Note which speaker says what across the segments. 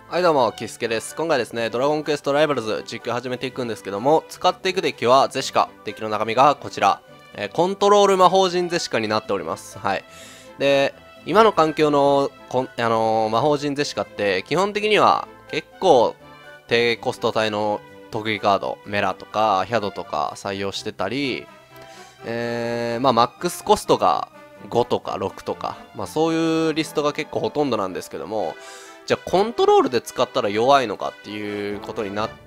Speaker 1: はいどうも、キスケです。今回ですね、ドラゴンクエストライバルズ実況始めていくんですけども、使っていくデッキはゼシカ。デッキの中身がこちら。コントロール魔法陣ゼシカになっております。はい。で、今の環境の魔法陣ゼシカって、基本的には結構低コスト帯の特技カード、メラとかヒャドとか採用してたり、マックスコストが5とか6とか、そういうリストが結構ほとんどなんですけども、じゃあコントロールで使ったら弱いのかっていうことになって、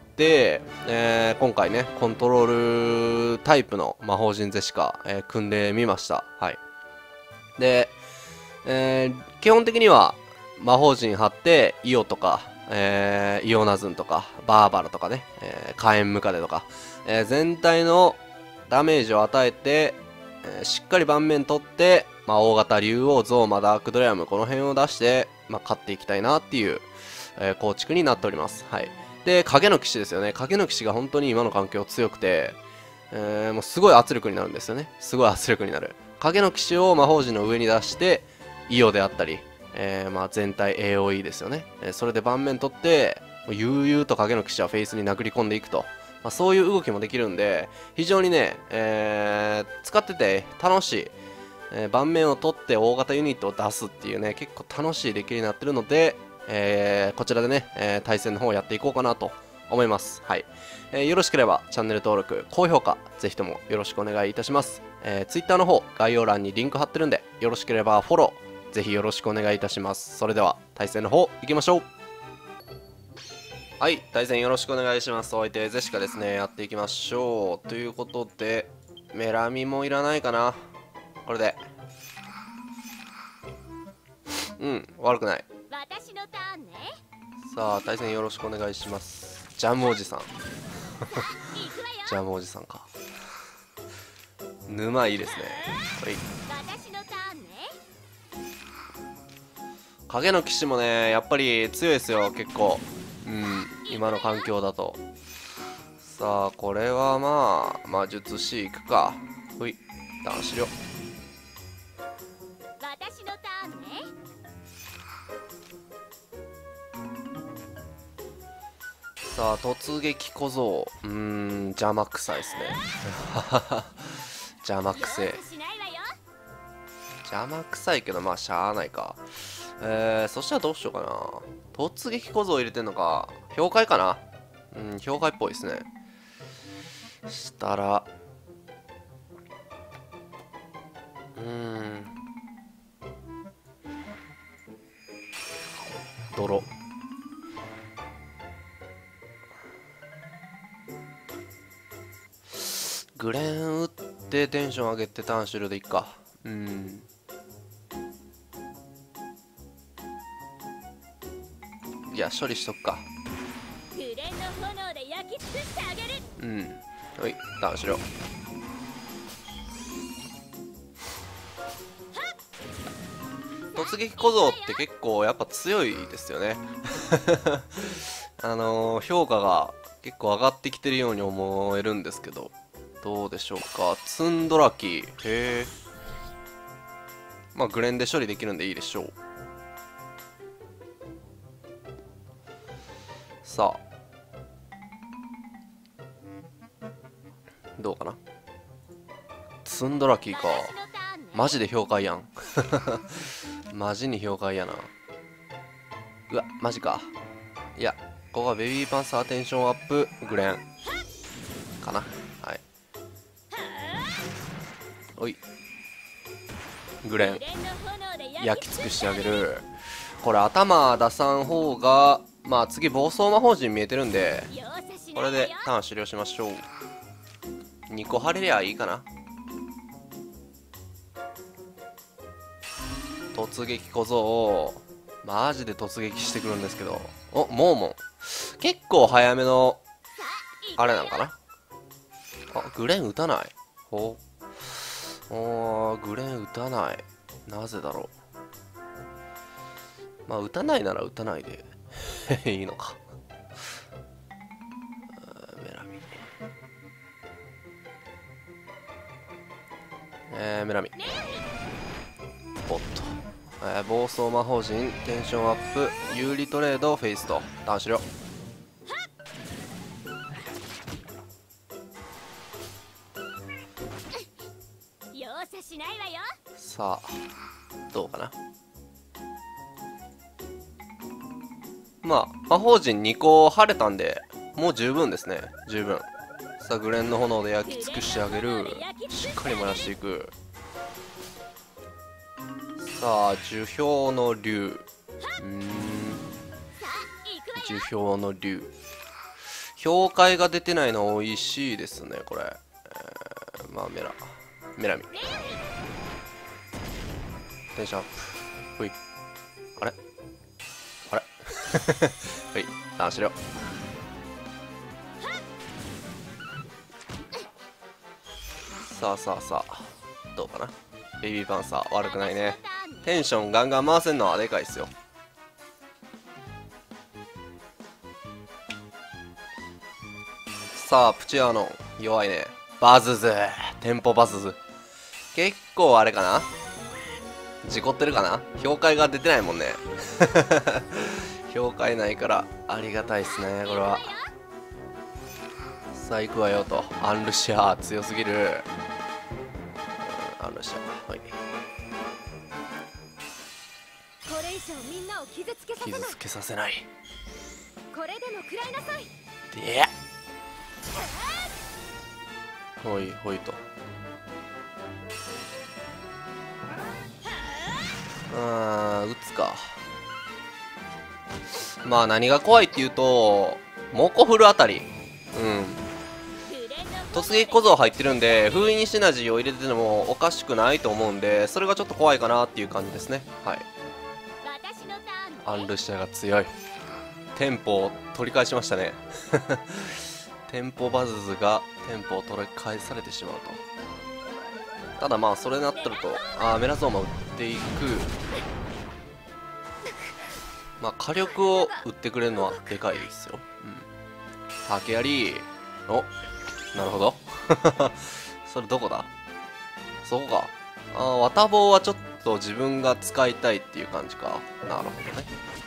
Speaker 1: 今回ね、コントロールタイプの魔法陣ゼシカ、組んでみました。はい。で、基本的には魔法陣張って、イオとか、イオナズンとか、バーバラとかね、火炎ムカデとか、全体のダメージを与えて、しっかり盤面取って、大型竜王、ゾーマ、ダークドレアム、この辺を出して、勝っていきたいなっていう、構築になっております。はい。で、影の騎士ですよね。影の騎士が本当に今の環境強くて、もうすごい圧力になるんですよね。すごい圧力になる。影の騎士を魔法陣の上に出して、イオであったり、全体 AOE ですよね。それで盤面取って、悠々と影の騎士はフェイスに殴り込んでいくと。そういう動きもできるんで、非常にね、使ってて楽しい。盤面を取って大型ユニットを出すっていうね、結構楽しいデッキになってるので、こちらでね、対戦の方をやっていこうかなと思います。はい。よろしければチャンネル登録、高評価、ぜひともよろしくお願いいたします。Twitter の方、概要欄にリンク貼ってるんで、よろしければフォロー、ぜひよろしくお願いいたします。それでは、対戦の方、行きましょう。はい、対戦よろしくお願いします。お相手、ゼシカですね。やっていきましょう。ということで、メラミもいらないかな。これで。悪くない。
Speaker 2: 私のターンね。
Speaker 1: さあ、対戦よろしくお願いします。ジャムおじさん。
Speaker 2: 行くわよ。
Speaker 1: ジャムおじさんか。沼いいですね。はい。
Speaker 2: 私のターンね。
Speaker 1: 影の騎士もね、やっぱり強いですよ、結構。今の環境だと。さあ、これは魔術師いくか。ほい、男子量。
Speaker 2: 私のターンね。
Speaker 1: さあ、突撃小僧。邪魔くさいですね。邪魔くせえ。
Speaker 2: しないわよ。
Speaker 1: 邪魔くさいけど、しゃあないか。そしたらどうしようかな。突撃小僧入れてんのか。氷塊かな。氷塊っぽいですね。したら、泥。グレーン打ってテンション上げてターン終了でいっか。いや、処理しとくか。
Speaker 2: グレンの炎で焼き尽くしてあげる。
Speaker 1: はい、ターン終了。突撃小僧って結構やっぱ強いですよね。評価が結構上がってきてるように思えるんですけど、どうでしょうか。ツンドラキー。へえ。グレンで処理できるんでいいでしょう。さあ。どうかな。ツンドラキーか。マジで評価やん。マジに評価やな。うわ、マジか。いや、ここはベビーパンサーテンションアップグレンかな。はい。おい。グレン。焼き尽くしてあげる。これ頭出さん方が、次暴走魔法陣見えてるんで、これでターン終了しましょう。2個張れりゃいいかな。突撃小僧。マジで突撃してくるんですけど。モーモン。結構早めの、あれなんかな。グレン打たない。グレン打たない。なぜだろう。打たないなら打たないでいいのか。メラミ。メラミ。おっと。 暴走魔法陣、テンションアップ、有利トレード、フェイスとターン終了。
Speaker 2: 容赦しないわよ。
Speaker 1: さあどうかな。まあ魔法陣2個晴れたんでもう十分ですね。十分。さあグレンの炎で焼き尽くしてあげる。しっかり燃やしていく。さあ樹氷の竜、樹氷の竜、氷塊が出てないの美味しいですねこれ。まあメラミテンションアップ。ほい、あれはい、ターン終了。さあどうかな。ベビーパンサー悪くないね。テンションガンガン回せんのはでかいっすよ。さあプチアーノン弱いね。バズズ、テンポバズズ結構あれかな、事故ってるかな。氷塊が出てないもんね氷塊ないからありがたいっすねこれは。さあ行くわよと。アンルシアー強すぎる。アンルシアー、はい、
Speaker 2: これ以上みんなを傷つけさせない。
Speaker 1: 傷つけさせない。
Speaker 2: これでも食らいなさい。
Speaker 1: でほいほいと。撃つか。まあ何が怖いっていうとモコフルあたり、突撃小僧入ってるんで封印シナジーを入れててもおかしくないと思うんで、それがちょっと怖いかなっていう感じですね。はい、アンルシアが強い。テンポを取り返しましたねテンポバズズがテンポを取り返されてしまうと。ただまあそれになってるとメラゾーマ打っていく。まあ火力を打ってくれるのはでかいですよ。竹槍、お、なるほどそれどこだ、そこか。綿棒はちょっと自分が使いたいっていう感じか。なるほどね。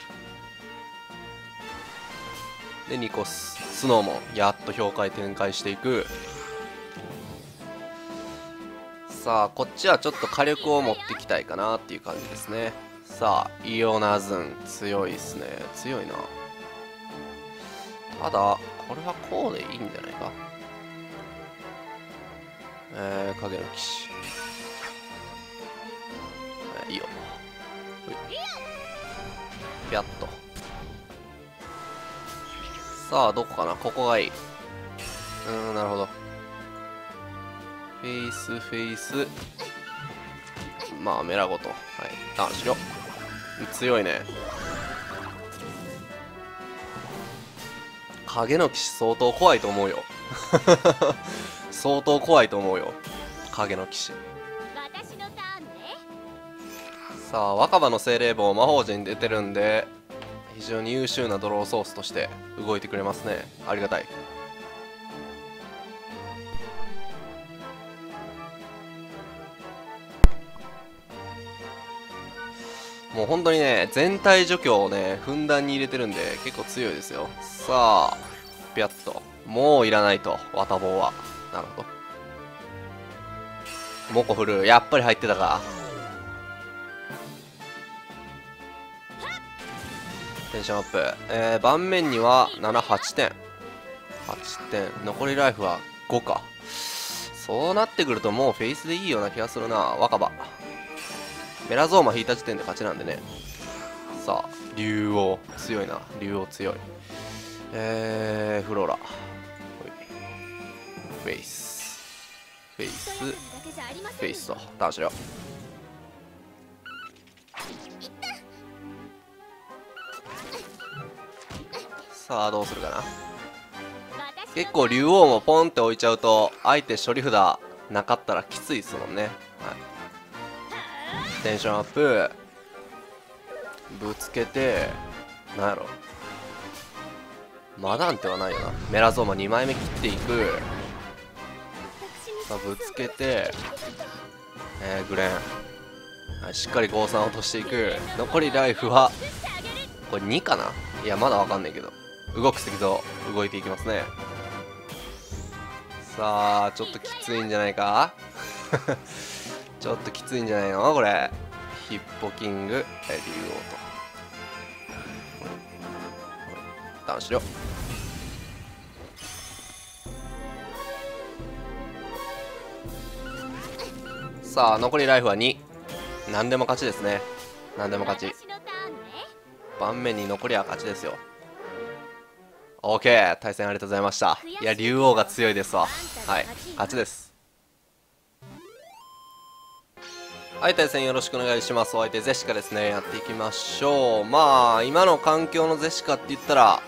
Speaker 1: でニコススノーモンやっと氷塊展開していく。さあこっちはちょっと火力を持ってきたいかなっていう感じですね。さあイオナズン強いっすね。強いな。ただこれはこうでいいんじゃないか。影の騎士、いいよ。ピャッと。さあどこかな。ここがいい。なるほど。フェイスフェイス、まあメラゴと、はい、ターンしろ。強いね。影の騎士相当怖いと思うよ相当怖いと思うよ影の騎士。さあ若葉の精霊棒魔法陣出てるんで非常に優秀なドローソースとして動いてくれますね。ありがたい。もう本当にね全体除去をねふんだんに入れてるんで結構強いですよ。さあピャッと、もういらないと綿棒は。なるほど。モコフルやっぱり入ってたか。テンションアップ。盤面には78点8点、残りライフは5か。そうなってくるともうフェイスでいいような気がするな。若葉メラゾーマ引いた時点で勝ちなんでね。さあ竜王強いな。竜王強い。フローラ、フェイスフェイスフェイスとターンしろ。さあどうするかな。結構竜王もポンって置いちゃうと相手処理札なかったらきついですもんね。はい、テンションアップぶつけて、なんやろ、マダンテはないよな。メラゾーマ2枚目切っていく。さあぶつけて、グレン、 はい、しっかり53落としていく。残りライフはこれ2かな。いやまだわかんないけど、動く石像動いていきますね。さあちょっときついんじゃないかちょっときついんじゃないのこれ。ヒッポキング竜王とダウンしろ。さあ残りライフは2。何でも勝ちですね。何でも勝ち。盤面に残りは勝ちですよ。 OK、 対戦ありがとうございました。いや竜王が強いですわ。はい、勝ちです。はい、対戦よろしくお願いします。お相手ゼシカですね。やっていきましょう。まあ今の環境のゼシカって言ったら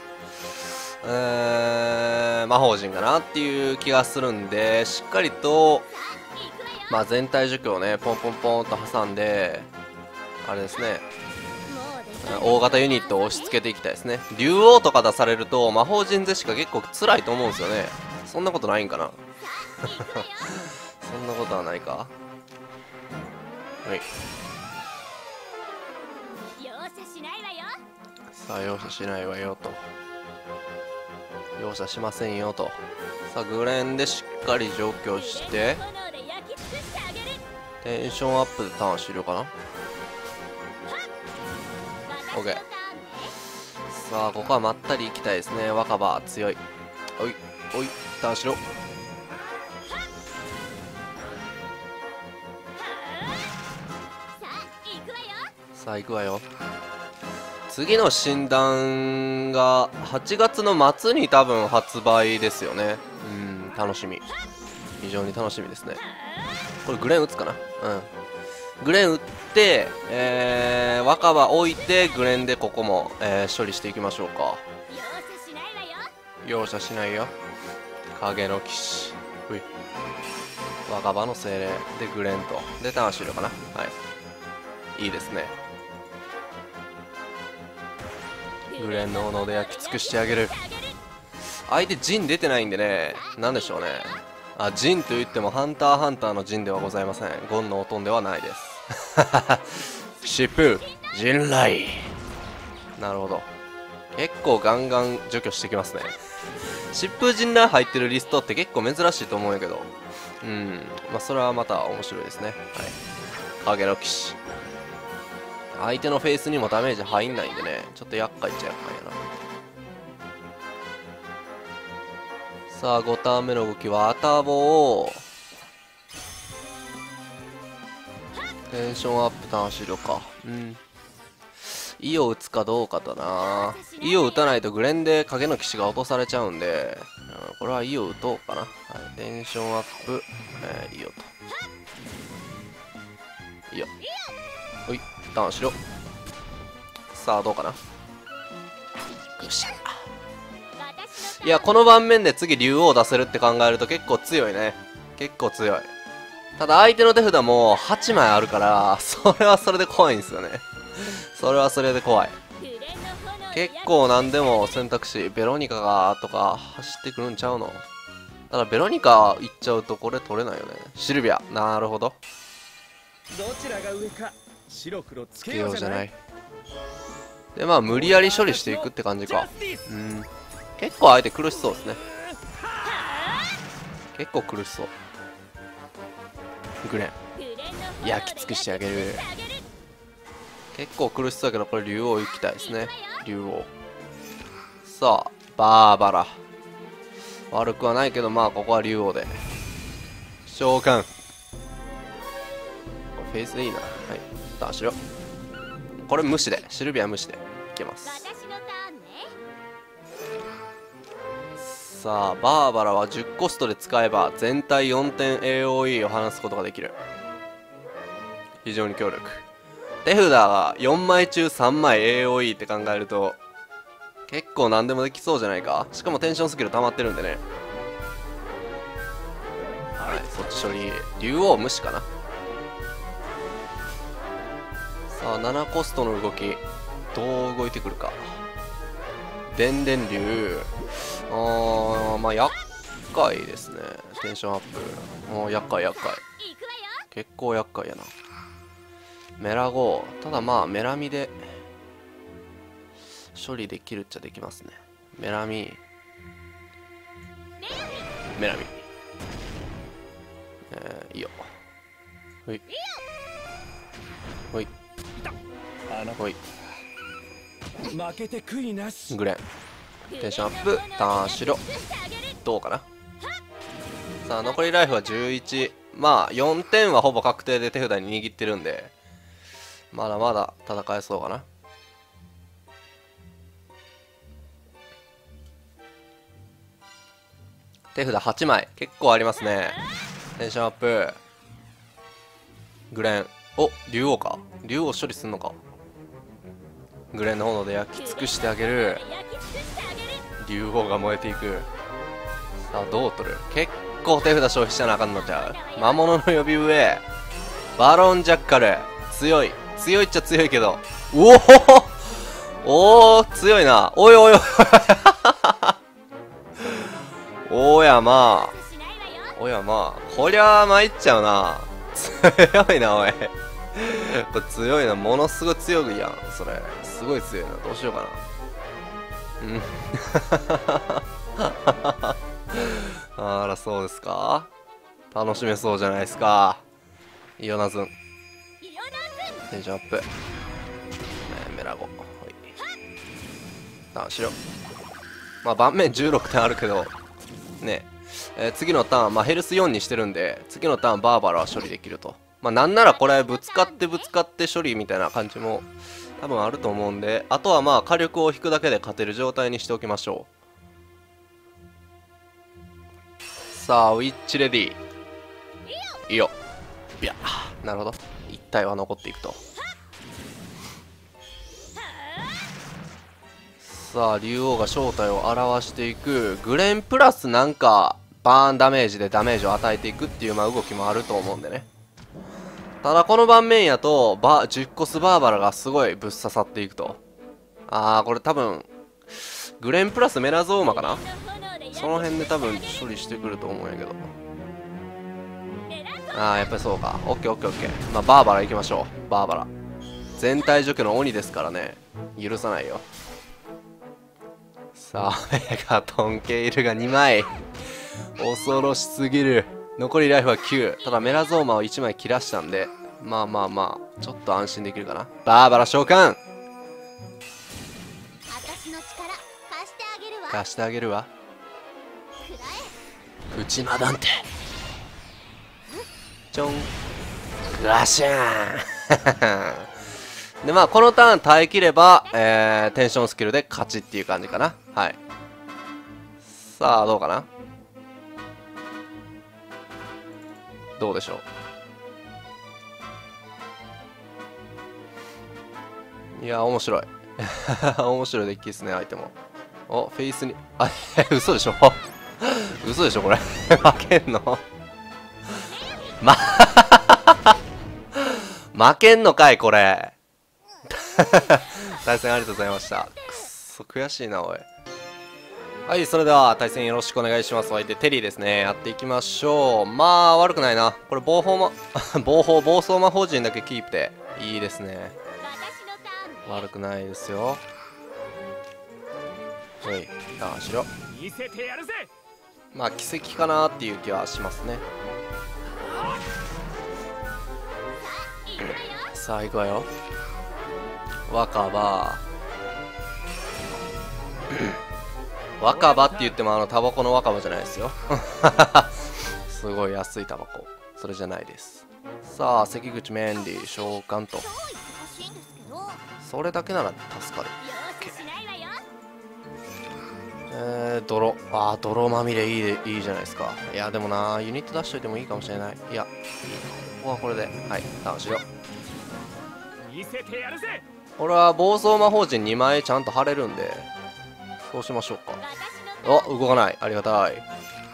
Speaker 1: 魔法陣かなっていう気がするんで、しっかりとまあ全体除去をねポンポンポンと挟んで、あれですね、大型ユニットを押し付けていきたいですね。竜王とか出されると魔法陣ゼシカ結構辛いと思うんですよね。そんなことないんかなそんなことはないか。はい、さあ容赦しないわよと、容赦しませんよと。さあグレンでしっかり除去してテンションアップでターン終了かな。 OK。 さあここはまったりいきたいですね。若葉強い。おいおいターンしろ。さあ行くわよ。次の診断が8月の末に多分発売ですよね。楽しみ、非常に楽しみですね。これグレン打つかな。グレン打って、若葉置いてグレンでここも、処理していきましょうか。容赦しないよ。影の騎士、若葉の精霊でグレンとでターン終了かな。はい、いいですね。グレンの斧で焼き尽くしてあげる。相手ジン出てないんでね、なんでしょうね。あ、ジンといってもハンターハンターのジンではございません。ゴンのオトンではないです疾風陣雷。なるほど、結構ガンガン除去してきますね。疾風陣雷入ってるリストって結構珍しいと思うんやけど、まあそれはまた面白いですね。はい、影の騎士、相手のフェイスにもダメージ入んないんでね、ちょっと厄介っちゃ厄介やな。さあ5ターン目の動きはアタボをテンションアップターン終了か。イオ打つかどうかだな。イオ打たないとグレンで影の騎士が落とされちゃうんで、これはイオ打とうかな。はい、テンションアップ、イオとイオ、ほいターンしろ。さあどうかな。よっしゃ。いやこの盤面で次竜王出せるって考えると結構強いね。結構強い。ただ相手の手札も8枚あるからそれはそれで怖いんですよね。それはそれで怖い。結構何でも選択肢、ベロニカがとか走ってくるんちゃうの。ただベロニカいっちゃうとこれ取れないよね。シルビア、なるほど。
Speaker 3: どちらが上か白黒つ
Speaker 1: けようじゃない。でまあ無理やり処理していくって感じか。結構相手苦しそうですね。結構苦しそう。グレン焼き尽くしてあげる。結構苦しそうだけどこれ竜王行きたいですね。竜王。さあバーバラ悪くはないけど、まあここは竜王で召喚。フェイスでいいな。はいターンしろ。これ無視で、シルビア無視でいけます。さあバーバラは10コストで使えば全体4点 AOE を放つことができる。非常に強力。手札が4枚中3枚 AOE って考えると結構何でもできそうじゃないか。しかもテンションスキル溜まってるんでね。はい、そっち処理。竜王無視かな。さあ7コストの動きどう動いてくるか。電電竜、まあ厄介ですね。テンションアップ、もう厄介厄介、結構厄介やな。 メラゴー。ただまあメラミで処理できるっちゃできますね。メラミいいよ。ほいほいほい。
Speaker 3: 負けて悔いなし。
Speaker 1: グレンテンションアップターンしろ。どうかな。さあ残りライフは11。まあ4点はほぼ確定で手札に握ってるんで、まだまだ戦えそうかな。手札8枚結構ありますね。テンションアップ。グレン。お、竜王か。竜王処理すんのか。グレンの炎で焼き尽くしてあげる。竜王が燃えていく。さあどう取る。結構手札消費しなあかんのちゃう。魔物の呼び笛。バロンジャッカル。強いっちゃ強いけど。おお強いな。おいおいおいおやまあこりゃ参っちゃうな。強いなおいこれ強いな。ものすごい強いやんそれ。すごい強いな。どうしようかな。あらそうですか。楽しめそうじゃないですか。イオナズンテンションアップ。メラゴターンしろ。まあ盤面16点あるけどね、次のターン、まあ、ヘルス4にしてるんで、次のターンバーバラは処理できると。まあなんならこれぶつかって処理みたいな感じも多分あると思うんで、あとはまあ火力を引くだけで勝てる状態にしておきましょう。さあウィッチレディいいよ。いやなるほど、1体は残っていくと。さあ竜王が正体を表していく。グレンプラスなんかバーンダメージでダメージを与えていくっていうまあ動きもあると思うんでね。ただこの盤面やと10コスバーバラがすごいぶっ刺さっていくと。これ多分グレンプラスメラゾーマかな、その辺で多分処理してくると思うんやけど。やっぱりそうか。オッケーオッケーオッケー。まあバーバラ行きましょう。バーバラ全体除去の鬼ですからね、許さないよ。さあメガトンケイルが2枚恐ろしすぎる。残りライフは9。ただメラゾーマを1枚切らしたんで、まあまあまあちょっと安心できるかな。バーバラ召喚貸してあげるわ。内間なんてちょんグラシャーンでまあこのターン耐えきれば、テンションスキルで勝ちっていう感じかな。はい。さあどうかな。どうでしょう。いや面白い面白いデッキですね。相手もフェイスに嘘でしょ嘘でしょこれ負けんの負けんのかいこれ対戦ありがとうございました。くっそ悔しいなおい。はい、それでは対戦よろしくお願いします。お相手テリーですね。やっていきましょう。まあ悪くないなこれ。暴走魔法陣だけキープでいいですね。悪くないですよ。はい、ターンしろ。まあ奇跡かなっていう気はしますね。さあ行くわよ。若葉若葉って言ってもタバコの若葉じゃないですよすごい安いタバコ、それじゃないです。さあ関口メンディー召喚と。それだけなら助かる。泥まみれいいじゃないですか。いやでもなユニット出しといてもいいかもしれない。いやここはこれではいターンしよう。これは暴走魔法陣2枚ちゃんと貼れるんでそうしましょうか。動かない。ありがたい。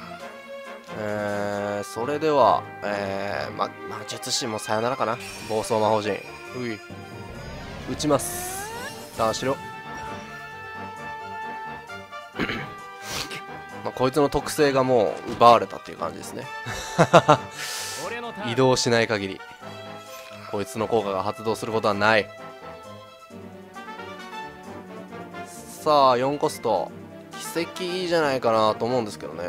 Speaker 1: それでは術師もさよならかな。暴走魔法陣撃ちます。ターンしろこいつの特性がもう奪われたっていう感じですね移動しない限り。 こいつの効果が発動することはない。さあ4コスト奇跡いいじゃないかなと思うんですけどね。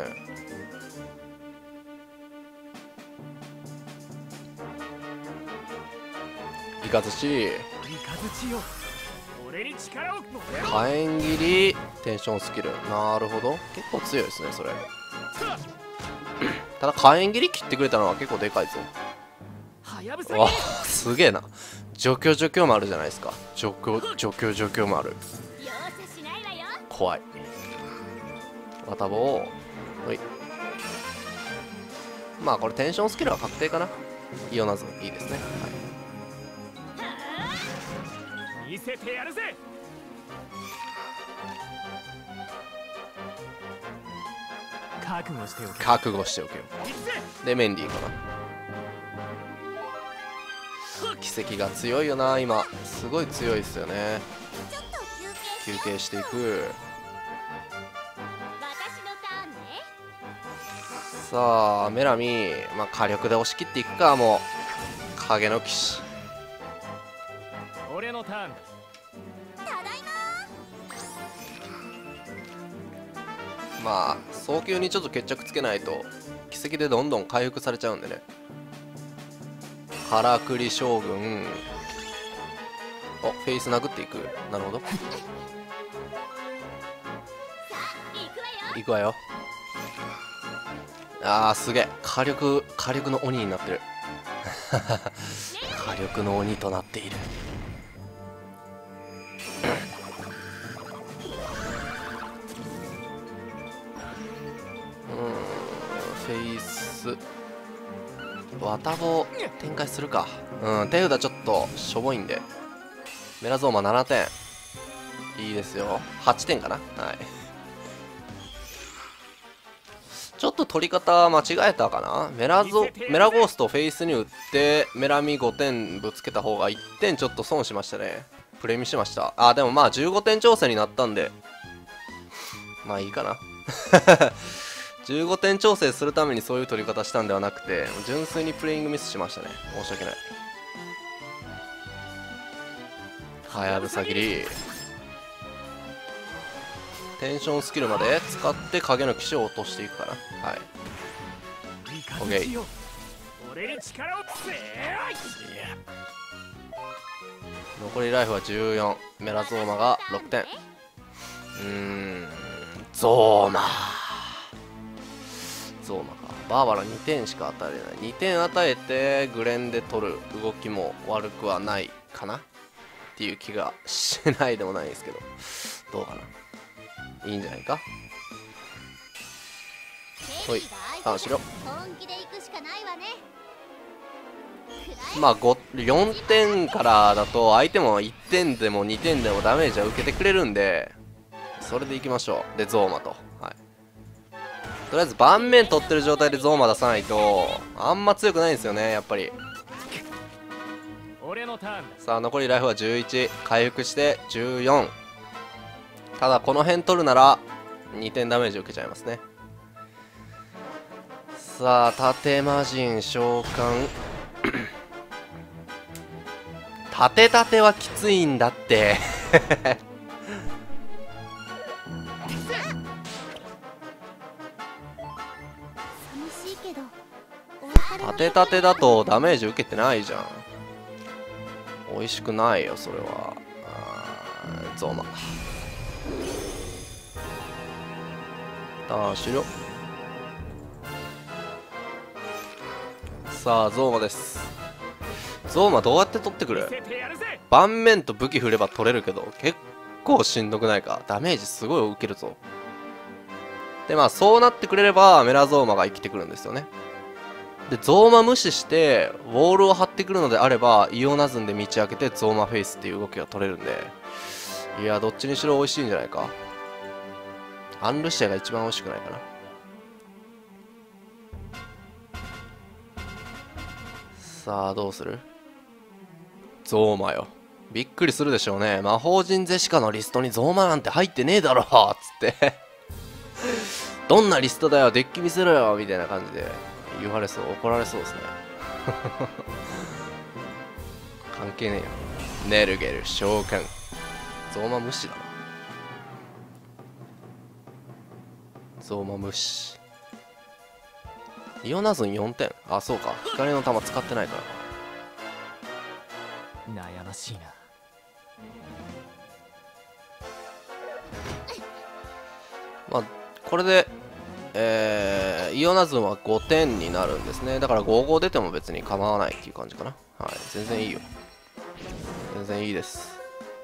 Speaker 1: イカズチ、火炎切り、テンションスキル。なるほど、結構強いですねそれ。ただ火炎切り切ってくれたのは結構でかいぞ。わあすげえな。除去除去丸じゃないですか。除去除去除去丸、怖い。綿棒、はい。まあこれテンションスキルは確定かな。イオナズいいですね。はい、見せてやるぜ。覚悟しておけ。覚悟しておけよ。でメンディーかな。奇跡が強いよな今。すごい強いですよね。休憩していく。さあメラミ、まあ、火力で押し切っていくか。もう影の騎士。俺のターン。まあ早急にちょっと決着つけないと奇跡でどんどん回復されちゃうんでね。からくり将軍。お、フェイス殴っていく。なるほど。いくわよ。あーすげえ、火力の鬼になってる。火力の鬼となっている。フェイス綿棒展開するか。手札ちょっとしょぼいんで。メラゾーマ7点いいですよ。8点かな。はい、ちょっと取り方間違えたかな。メラゴーストフェイスに打ってメラミ5点ぶつけた方が1点ちょっと損しましたね。プレミしました。あ、でもまあ15点調整になったんでまあいいかな。15点調整するためにそういう取り方したんではなくて、純粋にプレイングミスしましたね。申し訳ない。はやぶさ切り、テンションスキルまで使って影の騎士を落としていくかな。はい、オッケー。残りライフは14。メラゾーマが6点。ゾーマか。バーバラ2点しか与えれない。2点与えてグレンで取る動きも悪くはないかなっていう気がしないでもないですけど、どうかな。いいんじゃないか。ほい、あ、しろ。まあ4点からだと相手も1点でも2点でもダメージは受けてくれるんで、それでいきましょう。でゾーマと、はい、とりあえず盤面取ってる状態でゾーマ出さないとあんま強くないんですよねやっぱり。さあ残りライフは11。回復して14。ただこの辺取るなら2点ダメージ受けちゃいますね。さあ縦魔人召喚。縦はきついんだって。縦だとダメージ受けてないじゃん。美味しくないよそれは。ゾーマターン終了。さあゾーマです。ゾーマどうやって取ってくる。盤面と武器振れば取れるけど結構しんどくないか。ダメージすごい受けるぞ。でまあそうなってくれればメラゾーマが生きてくるんですよね。でゾーマ無視してウォールを張ってくるのであればイオナズンで道開けてゾーマフェイスっていう動きが取れるんで、いやどっちにしろ美味しいんじゃないか。アンルシアが一番美味しくないかな。さあどうする。ゾーマよ。びっくりするでしょうね。魔法陣ゼシカのリストにゾーマなんて入ってねえだろっつってどんなリストだよデッキ見せろよみたいな感じで言われそう、怒られそうですね。 関係ねえよ。ネルゲル召喚。ゾーマ無視だな。ゾーマ無視。イオナズン4点。あ、そうか、光の玉使ってないからか。
Speaker 4: 悩ましいな。
Speaker 1: まあこれでイオナズンは5点になるんですね。だから5-5出ても別に構わないっていう感じかな。はい、全然いいよ。全然いいです。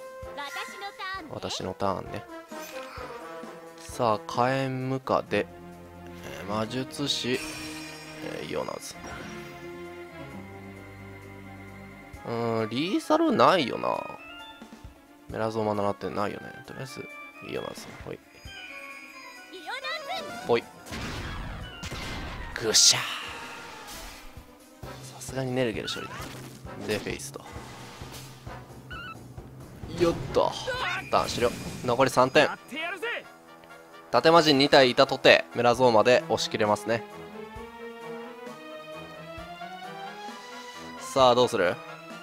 Speaker 1: 私のターンね。さあ、火炎無化で、魔術師、イオナズン。リーサルないよな。メラゾーマ7点ないよね。とりあえず、イオナズン。ほい。ほい。ぐしゃー。さすがにネルゲル処理だ。で、フェイスと。よっと。ターン終了。残り3点。縦魔人2体いたとて、メラゾーマで押し切れますね。さあ、どうする？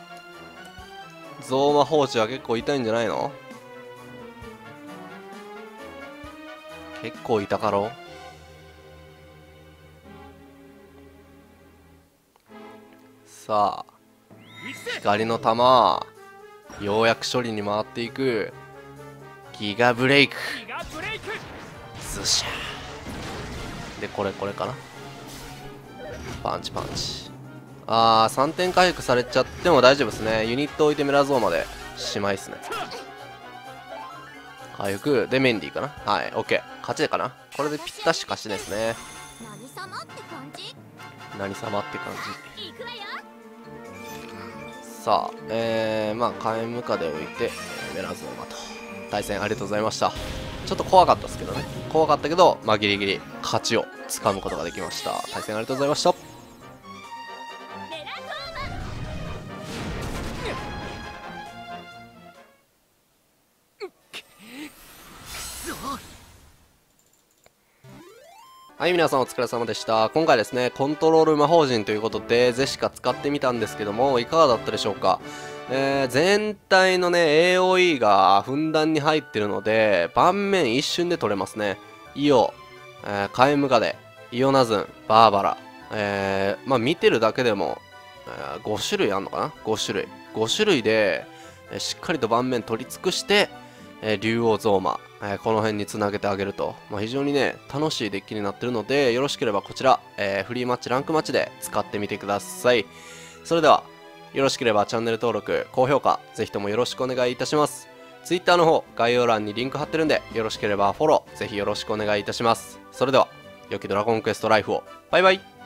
Speaker 1: ゾーマ放置は結構痛いんじゃないの？結構痛かろう。さあ、光の玉、ようやく処理に回っていく。ギガブレイク。ズシャーで、これかな。パンチパンチ。3点回復されちゃっても大丈夫ですね。ユニット置いてメラゾーマでしまいっすね。回復でメンディーかな。はい、オッケー。勝ちでかな。これでぴったし勝ちですね。
Speaker 2: 何様って感じ。
Speaker 1: 何様って感じ。さあ、まあ火炎無化で置いてメラゾーマと対戦ありがとうございました。ちょっと怖かったですけどね。怖かったけど、まあギリギリ勝ちをつかむことができました。対戦ありがとうございました。はい、皆さんお疲れ様でした。今回ですね、コントロール魔法陣ということで、ゼシカ使ってみたんですけども、いかがだったでしょうか。全体のね、AOE がふんだんに入ってるので、盤面一瞬で取れますね。イオ、カエムガデ、イオナズン、バーバラ。まあ見てるだけでも、5種類あんのかな ?5 種類。5種類で、しっかりと盤面取り尽くして、竜王ゾーマ、この辺につなげてあげると、まあ、非常にね楽しいデッキになってるので、よろしければこちら、フリーマッチランクマッチで使ってみてください。それではよろしければチャンネル登録高評価ぜひともよろしくお願いいたします。 Twitter の方概要欄にリンク貼ってるんで、よろしければフォローぜひよろしくお願いいたします。それでは良きドラゴンクエストライフを。バイバイ。